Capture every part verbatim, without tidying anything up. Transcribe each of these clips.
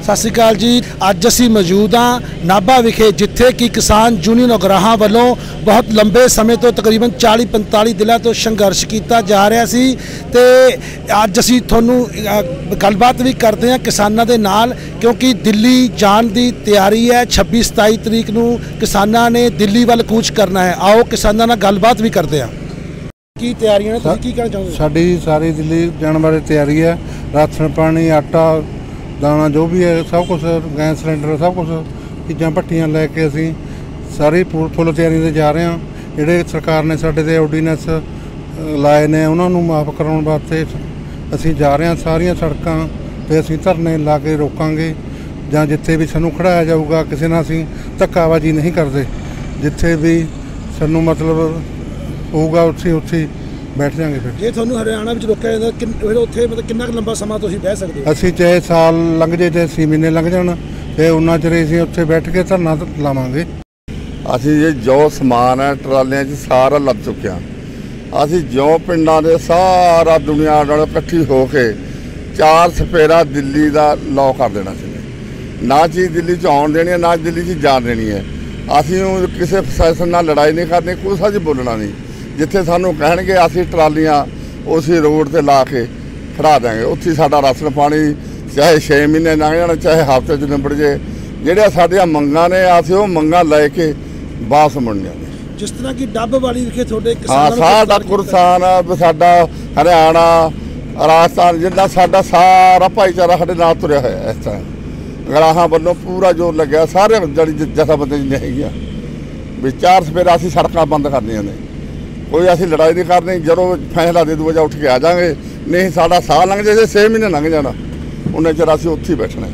सत श्री अकाल जी। अज असी मौजूद हाँ नाभा विखे जिथे कि किसान यूनियन उगराहां वालों बहुत लंबे समय तो तकरीबन चाली पैंताली दिनों तो संघर्ष किया जा रहा सी ते अज असी तुहानू गलबात भी करते हैं किसानों के नाल, क्योंकि दिल्ली जान की तैयारी है। छब्बी सताई तरीक नू किसानों ने दिल्ली वाल कूच करना है। आओ किसानों नाल गलबात भी करते हैं। की तैयारियां ने की कहना चाहोगे? साडी सारी दिल्ली जाने वाली तैयारी है। राशन पानी आटा दाना जो भी है सब कुछ, गैस सिलेंडर सब कुछ चीज़ां भट्टियां लैके असी सारी फुल तैयारी से जा रहे हैं। जिहड़े सरकार ने साडे ते ऑर्डीनेंस लाए ने उन्होंने माफ़ कराने वास्ते असी जा रहे हैं। सारिया सड़कों पर असी धरने ला के रोकांगे, जां जिथे भी सानू खड़ाया जाऊगा किसी नाल असी धक्काबाजी नहीं करते। जिथे भी सानू मतलब होगा उत्थे उत्थे बैठ जाएंगे। फिर जे तुहानू हरियाणा विच रोकिया जांदा फिर उत्थे मतलब कितना लंबा समा तुसीं बह सकदे हो? असी चाहे साल लंघ जाए चाहे छे महीने लंघ जाण ते उन्ना चिर असीं उत्थे बैठ के धरना लावांगे। असी ये जो समान है ट्रालियां च सारा लग चुके हैं। असी जो पिंडां दे सारा दुनिया नाल इकट्ठी हो के चार सफेरा दिल्ली का लॉ कर देना चाहिए। ना चीज़ दिल्ली च आउण देनी है, ना दिल्ली च जान देनी है। असी किसी प्रशासन नाल लड़ाई नहीं करनी, कुछ अज बोलना नहीं। जिथे सानू कहणगे असी ट्रालियां उसी रोड ते ला के खड़ा देंगे, उत्थे साडा राशन पानी चाहे छे महीने लंघ जाण चाहे हफ्ते च निबड़ जे। जिहड़ियां साडियां मंगां ने असीं ओह मंगां लैके वापस मुड़नियां ने। जिस तरह की डब वाली विखे तुहाडे हाँ साडा कुरसान साडा हरियाणा राजस्थान जिन्ना साडा सारा भाईचारा साडे नाल तुरिया होया। इस तरह उगराहां वल्लों पूरा जोर लग्या, सारे जड़ी जथेबंदी जिन्ने हैगियां भी चार सफेरा असीं सड़कां बंद करनियां ने। कोई ऐसी लड़ाई नहीं करनी, जदों फैसला दे दूगा उठ के आ जाएंगे। नहीं साडा साल लंघ जाए छे महीने लंघ जाना उन्ने चिर असीं उत्थे ही बैठना।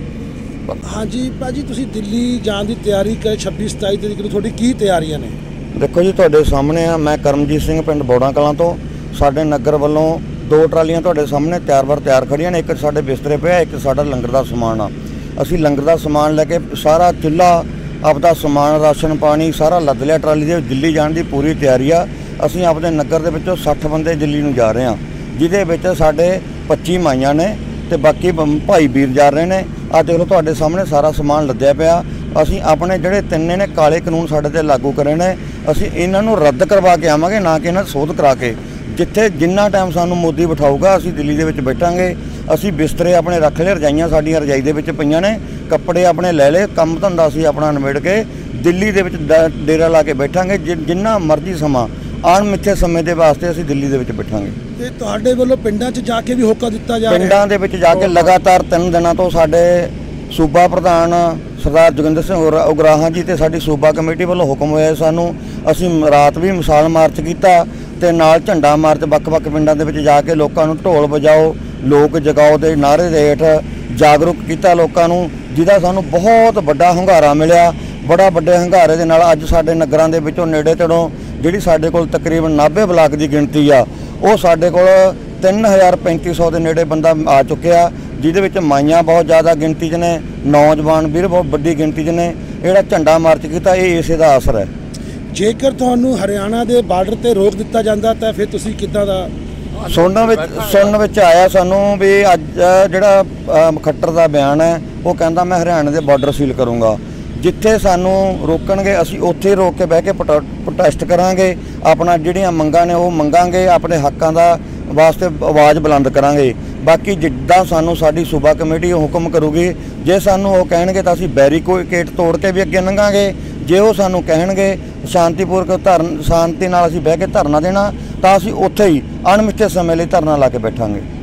हाँ जी भाजी, तुसीं दिल्ली जाण दी तैयारी कर छब्बी सताई तरीक नूं तुहाडी की तैयारियां ने? देखो जी तुहाडे सामने आ, मैं करमजीत सिंह पिंड बौड़ा कलां तो साडे नगर वालों दो ट्रालियां तुहाडे सामने तैयार बार तैयार खड़ियां ने। एक साडे बिस्तरे पे, एक साडा लंगर दा समान आ। असीं लंगर दा समान लैके सारा चुल्हा आपदा समान राशन पानी सारा लद लिया ट्राली दे। दिल्ली जाण दी पूरी तैयारी आ। ਅਸੀਂ ਆਪਣੇ ਨਗਰ ਦੇ ਵਿੱਚੋਂ ਸੱਠ ਬੰਦੇ ਦਿੱਲੀ ਨੂੰ ਜਾ ਰਹੇ ਹਾਂ, ਜਿਹਦੇ ਵਿੱਚ ਸਾਡੇ ਪੱਚੀ ਮਾਈਆਂ ਨੇ ਤੇ ਬਾਕੀ ਭਾਈ ਵੀਰ ਜਾ ਰਹੇ ਨੇ। ਆ ਦੇਖ ਲਓ ਤੁਹਾਡੇ ਸਾਹਮਣੇ ਸਾਰਾ ਸਮਾਨ ਲੱਦਿਆ ਪਿਆ। ਅਸੀਂ ਆਪਣੇ ਜਿਹੜੇ ਤਿੰਨੇ ਨੇ ਕਾਲੇ ਕਾਨੂੰਨ ਸਾਡੇ ਤੇ ਲਾਗੂ ਕਰੇ ਨੇ, ਅਸੀਂ ਇਹਨਾਂ ਨੂੰ ਰੱਦ ਕਰਵਾ ਕੇ ਆਵਾਂਗੇ, ਨਾ ਕਿ ਇਹਨਾਂ ਸੋਧ ਕਰਾ ਕੇ। ਜਿੱਥੇ ਜਿੰਨਾ ਟਾਈਮ ਸਾਨੂੰ ਮੋਦੀ ਬਿਠਾਊਗਾ ਅਸੀਂ ਦਿੱਲੀ ਦੇ ਵਿੱਚ ਬੈਠਾਂਗੇ। ਅਸੀਂ ਬਿਸਤਰੇ ਆਪਣੇ ਰੱਖ ਲਏ, ਰਜਾਈਆਂ ਸਾਡੀਆਂ ਰਜਾਈ ਦੇ ਵਿੱਚ ਪਈਆਂ ਨੇ, ਕੱਪੜੇ ਆਪਣੇ ਲੈ ਲਏ, ਕੰਮ ਧੰਦਾ ਅਸੀਂ ਆਪਣਾ ਨਿਬੇੜ ਕੇ ਦਿੱਲੀ ਦੇ ਵਿੱਚ ਡੇਰਾ ਲਾ ਕੇ ਬੈਠਾਂਗੇ। ਜਿੰਨਾ ਮਰਜ਼ੀ ਸਮਾਂ अणमिथे समय के वास्ते असीं दिल्ली दे विच बैठांगे। ते तुहाडे वल्लों पिंडां च जाके भी होका दिता जा रहा है? पिंडां दे विच जाके लगातार तीन दिनों तो साडे सूबा प्रधान सरदार जोगिंदर सिंह उगराहां जी ते साडी सूबा कमेटी वालों हुक्म होया सानूं। असीं रात भी मिसाल मार्च कीता ते नाल झंडा मार्च वख-वख पिंडां दे विच जाके लोकां नूं ढोल वजाओ लोक जगाओ दे नारे दे हेठ जागरूक कीता लोकां नूं, जिहदा सानूं बहुत वड्डा हंगारा मिलिया। बड़ा वड्डे हंगारे दे नाल अज साडे नगरां दे विचों नेड़े तेड़ों जिहड़ी साडे कोल तकरीबन नाभे ब्लाक की गिणती आ वो साडे कोल तीन हज़ार पैंती सौ के नेड़े बंदा आ चुकिया, जिहदे विच माइयां बहुत ज़्यादा गिणती च ने, नौजवान वीर बहुत वड्डी गिणती च ने। जिहड़ा झंडा मार्च कीता ये इसे दा असर है। जेकर तुहानूं हरियाणा के बार्डर ते रोक दिता जांदा तां फिर तुसीं किद्दां दा सुनन विच सुनन विच आया सानूं भी अज जिहड़ा खट्टर दा बयान है वो कहंदा मैं हरियाणा के बार्डर सील करूँगा। जिथे सानू रोकणगे असी उत्थे रोक के बह के प्रोटेस्ट करांगे, अपना जिहड़ियां मंगां ने वो मंगांगे, अपने हक्कां दा वास्ते आवाज़ बुलंद करांगे। बाकी जिद्दां सानू साडी सूबा कमेटी हुक्म करूगी, जे सानू वो कहणगे तां असीं बैरीकेड तोड़ के भी अगे लंघांगे। जे वो सानू कहणगे शांतिपूर्वक धरन शांति नाल असीं बह के धरना देना तां असीं उत्थे ही अणमिथे समय लई धरना ला के बैठांगे।